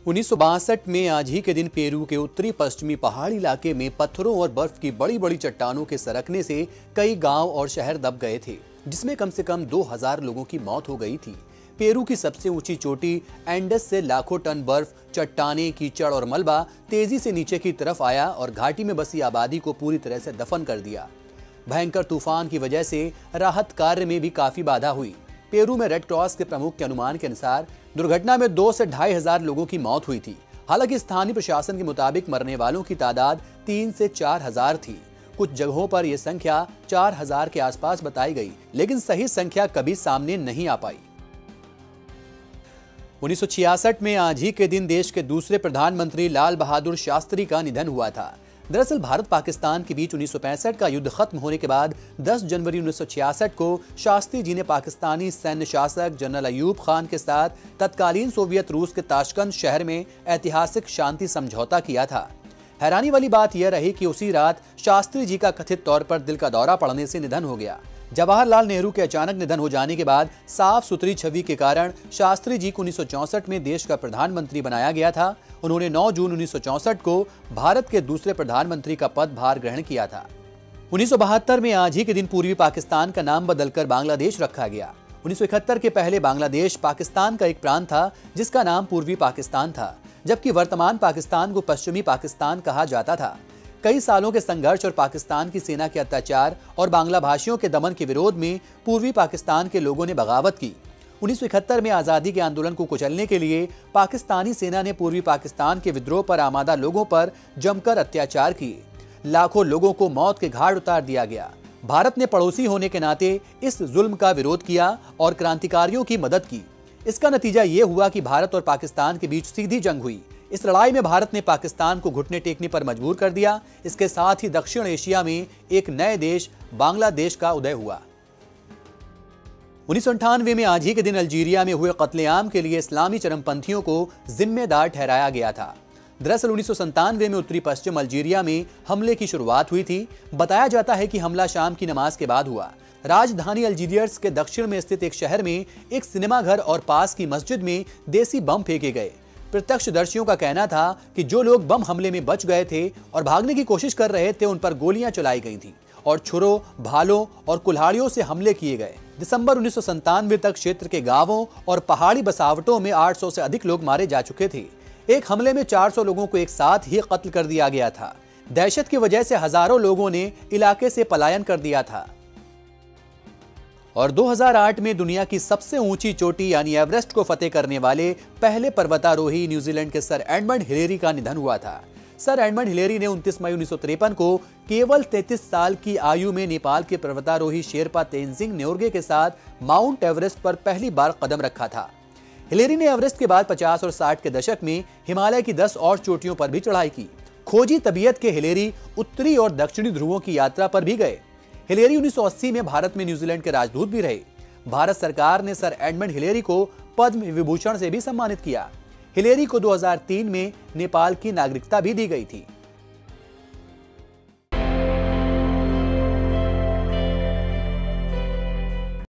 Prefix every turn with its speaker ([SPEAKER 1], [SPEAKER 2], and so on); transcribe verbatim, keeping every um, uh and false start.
[SPEAKER 1] उन्नीस सौ बासठ में आज ही के दिन पेरू के उत्तरी पश्चिमी पहाड़ी इलाके में पत्थरों और बर्फ की बड़ी बड़ी चट्टानों के सरकने से कई गांव और शहर दब गए थे, जिसमें कम से कम दो हज़ार लोगों की मौत हो गई थी। पेरू की सबसे ऊंची चोटी एंडस से लाखों टन बर्फ, चट्टानें, कीचड़ और मलबा तेजी से नीचे की तरफ आया और घाटी में बसी आबादी को पूरी तरह से दफन कर दिया। भयंकर तूफान की वजह से राहत कार्य में भी काफी बाधा हुई। पेरू में रेड क्रॉस के प्रमुख के अनुमान के अनुसार दुर्घटना में दो से ढाई हजार लोगों की मौत हुई थी। हालांकि स्थानीय प्रशासन के मुताबिक मरने वालों की तादाद तीन से चार हजार थी। कुछ जगहों पर यह संख्या चार हजार के आसपास बताई गई, लेकिन सही संख्या कभी सामने नहीं आ पाई। उन्नीस सौ छियासठ में आज ही के दिन देश के दूसरे प्रधानमंत्री लाल बहादुर शास्त्री का निधन हुआ था। दरअसल भारत पाकिस्तान के बीच उन्नीस सौ पैंसठ का युद्ध खत्म होने के बाद दस जनवरी उन्नीस सौ छियासठ को शास्त्री जी ने पाकिस्तानी सैन्य शासक जनरल अयूब खान के साथ तत्कालीन सोवियत रूस के ताशकंद शहर में ऐतिहासिक शांति समझौता किया था। हैरानी वाली बात यह रही कि उसी रात शास्त्री जी का कथित तौर पर दिल का दौरा पड़ने से निधन हो गया। जवाहरलाल नेहरू के अचानक निधन हो जाने के बाद साफ सुथरी छवि के कारण शास्त्री जी को उन्नीस सौ चौसठ में देश का प्रधानमंत्री बनाया गया था। उन्होंने नौ जून उन्नीस सौ चौसठ को भारत के दूसरे प्रधानमंत्री का पदभार ग्रहण किया था। उन्नीस सौ बहत्तर में आज ही के दिन पूर्वी पाकिस्तान का नाम बदलकर बांग्लादेश रखा गया। उन्नीस सौ इकहत्तर के पहले बांग्लादेश पाकिस्तान का एक प्रांत था जिसका नाम पूर्वी पाकिस्तान था, जबकि वर्तमान पाकिस्तान को पश्चिमी पाकिस्तान कहा जाता था। कई सालों के संघर्ष और पाकिस्तान की सेना के अत्याचार और बांग्ला भाषियों के दमन के विरोध में पूर्वी पाकिस्तान के लोगों ने बगावत की। उन्नीस सौ इकहत्तर में आज़ादी के आंदोलन को कुचलने के लिए पाकिस्तानी सेना ने पूर्वी पाकिस्तान के विद्रोह पर आमादा लोगों पर जमकर अत्याचार किए। लाखों लोगों को मौत के घाट उतार दिया गया। भारत ने पड़ोसी होने के नाते इस जुल्म का विरोध किया और क्रांतिकारियों की मदद की। इसका नतीजा ये हुआ कि भारत और पाकिस्तान के बीच सीधी जंग हुई। इस लड़ाई में भारत ने पाकिस्तान को घुटने टेकने पर मजबूर कर दिया। इसके साथ ही दक्षिण एशिया में एक नए देश बांग्लादेश का उदय हुआ। उन्नीस सौ अंठानवे में आज ही के दिन अल्जीरिया में हुए कत्लेआम के लिए इस्लामी चरमपंथियों को जिम्मेदार ठहराया गया था। दरअसल उन्नीस सौ संतानवे में उत्तरी पश्चिम अल्जीरिया में हमले की शुरुआत हुई थी। बताया जाता है कि हमला शाम की नमाज के बाद हुआ। राजधानी अल्जीरियर्स के दक्षिण में स्थित एक शहर में एक सिनेमा घर और पास की मस्जिद में देसी बम फेंके गए। प्रत्यक्षदर्शियों का कहना था कि जो लोग बम हमले में बच गए थे और भागने की कोशिश कर रहे थे, उन पर गोलियां चलाई गई थी और छुरों, भालों और कुल्हाड़ियों से हमले किए गए। दिसंबर उन्नीस सौ संतानवे तक क्षेत्र के गांवों और पहाड़ी बसावटों में आठ सौ से अधिक लोग मारे जा चुके थे। एक हमले में चार सौ लोगों को एक साथ ही कत्ल कर दिया गया था। दहशत की वजह से हजारों लोगों ने इलाके से पलायन कर दिया था। और दो हज़ार आठ में दुनिया की सबसे ऊंची चोटी यानी एवरेस्ट को फतेह करने वाले पहले पर्वतारोही न्यूजीलैंड के सर एडमंड हिलेरी का निधन हुआ था। सर एडमंड हिलेरी ने उनतीस मई उन्नीस सौ तिरपन को केवल तैंतीस साल की आयु में नेपाल के पर्वतारोही शेरपा तेंजिंग नोर्गे के साथ माउंट एवरेस्ट पर पहली बार कदम रखा था। हिलेरी ने एवरेस्ट के बाद पचास और साठ के दशक में हिमालय की दस और चोटियों पर भी चढ़ाई की। खोजी तबीयत के हिलेरी उत्तरी और दक्षिणी ध्रुवों की यात्रा पर भी गए। हिलेरी उन्नीस सौ अस्सी में भारत में न्यूजीलैंड के राजदूत भी रहे। भारत सरकार ने सर एडमंड हिलेरी को पद्म विभूषण से भी सम्मानित किया। हिलेरी को दो हज़ार तीन में नेपाल की नागरिकता भी दी गई थी।